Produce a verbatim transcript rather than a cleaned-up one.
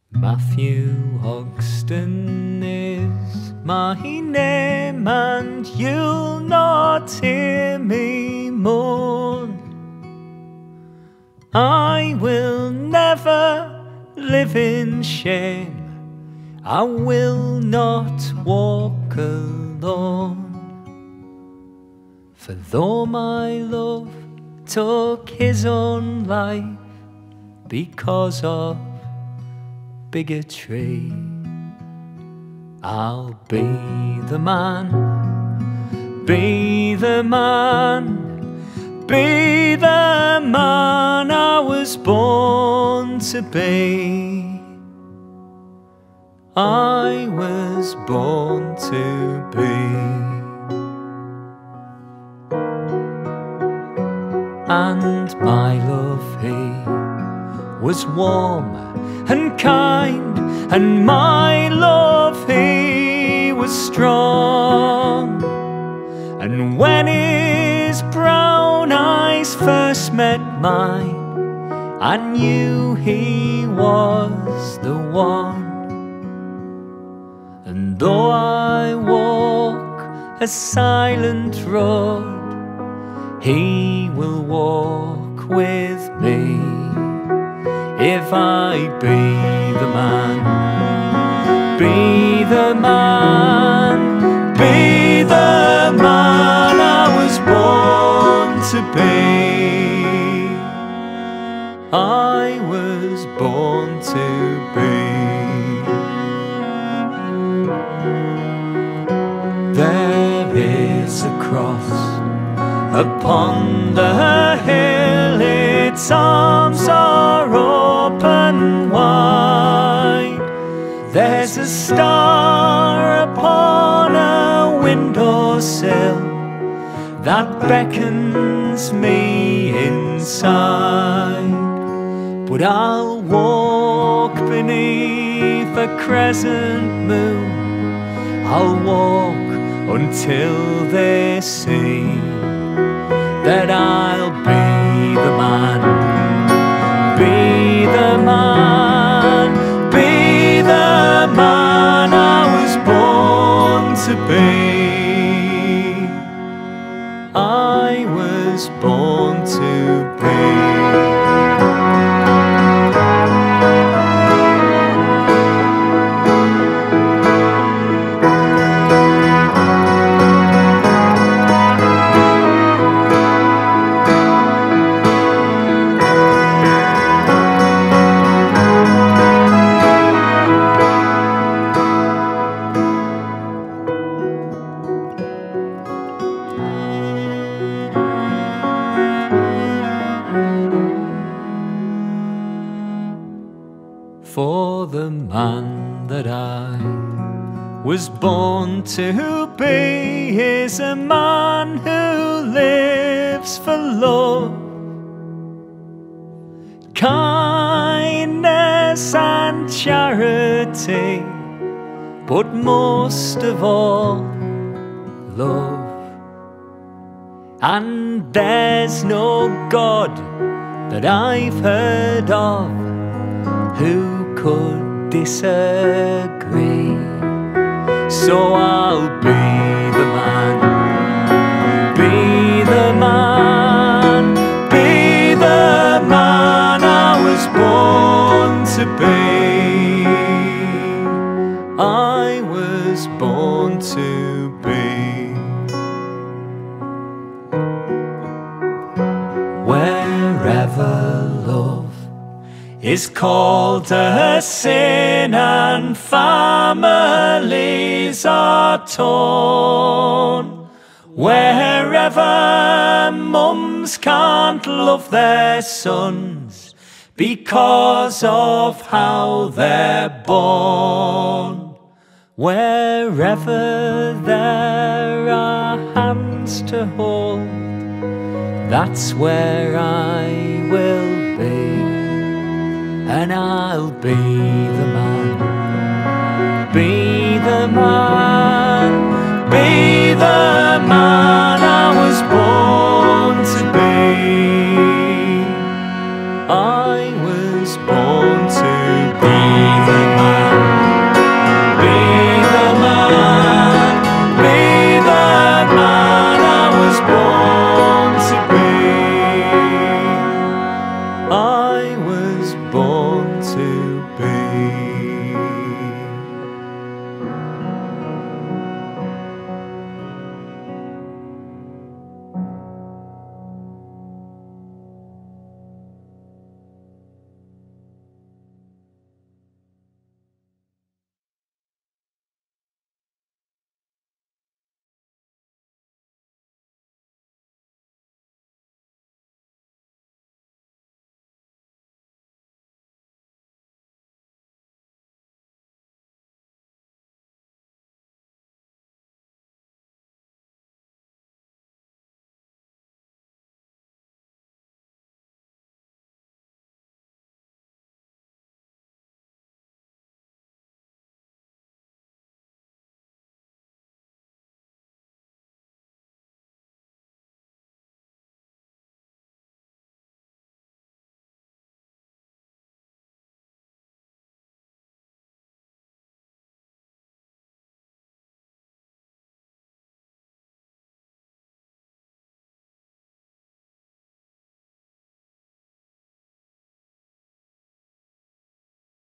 Matthew Ogston is my name, and you'll not hear me mourn. I will never live in shame, I will not walk alone. For though my love took his own life because of bigotry, I'll be the man, be the man, be the man I was born to be. I was born to be. And my love, he was warm and kind, and my love, he was strong. And when his brown eyes first met mine, I knew he was the one. And though I walk a silent road, he will walk with me. If I be the man, be the man, be the man I was born to be. I was born to be. There is a cross upon the hill, its arms are open wide. There's a star upon a windowsill that beckons me inside. But I'll walk beneath a crescent moon, I'll walk until they see that I'll be the man, be the man, be the man I was born to be. I was born to be. For the man that I was born to be is a man who lives for love, kindness and charity, but most of all, love. And there's no God that I've heard of who could disagree. So I'll be the man, be the man, be the man I was born to be. I was born to be. Wherever love is called a sin and families are torn, wherever mums can't love their sons because of how they're born, wherever there are hands to hold, that's where I will be. And I'll be the man, be the man, be the man